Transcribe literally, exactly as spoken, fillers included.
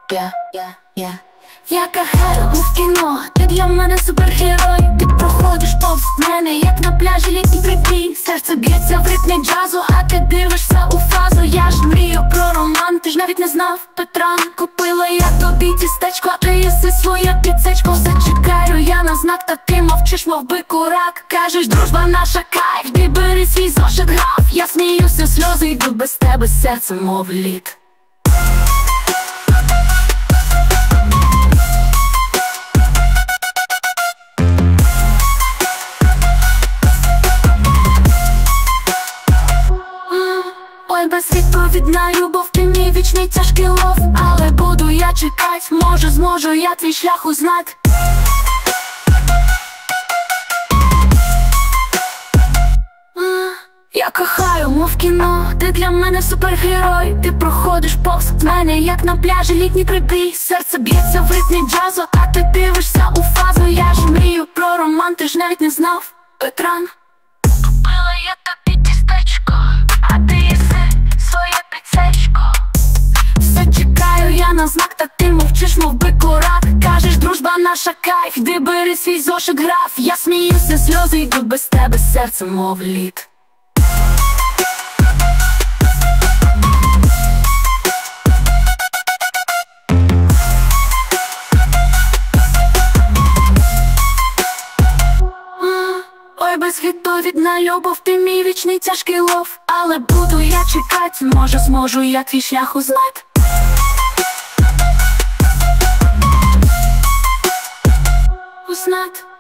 yeah, yeah, yeah. Я кохаю в кіно, ти для мене супергерой. Ти проходиш повз мене, як на пляжі літній прибій. Серце б'ється в ритмі джазу, а ти дивишся у фазу. Я ж мрію про роман, ти ж навіть не знав, Петра. Купила я тобі тістечко, а ти їси своє піцечко. Все чекаю я на знак, та ти мовчиш, мов би курак. Кажеш, дружба наша кайф, ти бери свій зошит граф. Я сміюся, сльози йдуть без тебе, серце мов лід. Ой, безвідповідна любов, ти мій вічний тяжкий лов. Але буду я чекать, може зможу я твій шлях узнать. Я кохаю, мов кіно, ти для мене супергерой. Ти проходиш повз мене, як на пляжі літній прибій. Серце б'ється в ритмі джазу, а ти дивишся у фазу. Я ж мрію про роман, ти ж навіть не знав, Петран. Купила я тобі тістечко, а ти їси своє піцечко. Все чекаю я на знак, та ти мовчиш, мов би курак. Кажеш, дружба наша кайф, іди бери свій зошит граф. Я сміюся, сльози йдуть без тебе, серце мов лід. Ой, безвідповідна любов, ти мій вічний тяжкий лов. Але буду я чекать, може зможу я твій шлях узнать. Узнать.